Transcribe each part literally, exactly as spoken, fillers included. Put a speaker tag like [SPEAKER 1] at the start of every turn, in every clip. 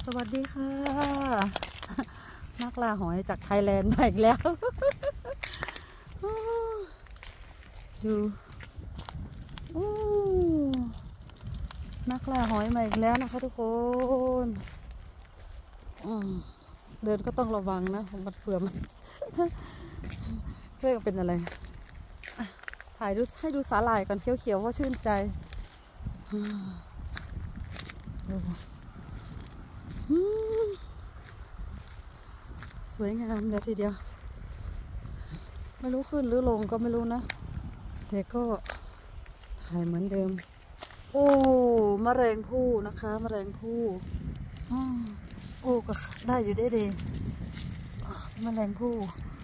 [SPEAKER 1] สวัสดีค่ะนักล่าหอยจากไทยแลนด์มาอีกแล้วดูนักล่าหอยมาอีกแล้วนะคะทุกคนเดินก็ต้องระวังนะมันเผื่อมันเรียกเป็นอะไรถ่ายดูให้ดูสาหร่ายกันเขียวๆว่าชื่นใจสวยงามเลยทีเดียวไม่รู้ขึ้นหรือลงก็ไม่รู้นะแต่ก็ถ่ายเหมือนเดิมโอ้มะแรงผู้นะคะมะแรงผู้โอ้ก็ได้อยู่ได้ดีมะแรงผู้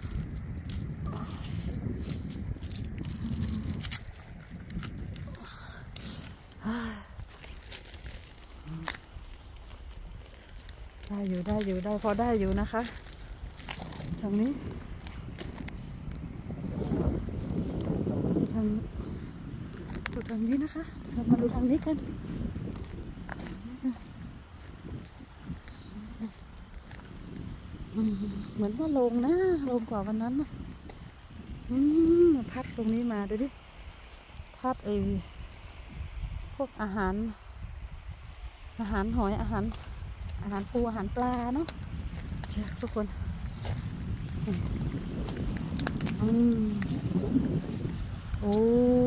[SPEAKER 1] ได้อยู่ได้อยู่ได้พอได้อยู่นะคะทางนี้ทางดูทางนี้นะคะเรามาดูทางนี้กันเหมือนว่าลงนะลงกว่าวันนั้นนะพัดตรงนี้มาดูดิพัดเอพวกอาหารอาหารหอยอาหารอาหารปูอาหารปลาเนาะทุกคนอืมโอ้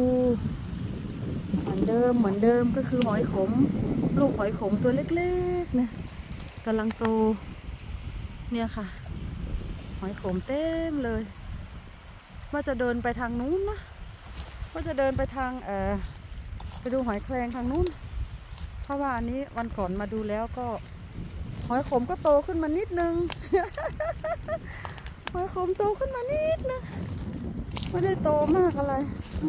[SPEAKER 1] เหมือนเดิมเหมือนเดิมก็คือหอยขมลูกหอยขมตัวเล็กๆนะกำลังโตเนี่ยค่ะหอยขมเต็มเลยว่าจะเดินไปทางนู้นนะว่าจะเดินไปทางเออไปดูหอยแครงทางนู้นเพราะว่าอันนี้วันก่อนมาดูแล้วก็หอยขมก็โตขึ้นมานิดนึง หอยขมโตขึ้นมานิดนึงไม่ได้โตมากอะไร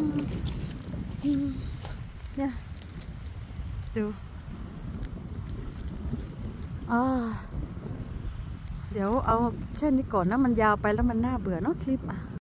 [SPEAKER 1] เนี่ยดูอ่าเดี๋ยวเอาแค่นี้ก่อนนะมันยาวไปแล้วมันน่าเบื่อเนาะคลิปอ่ะ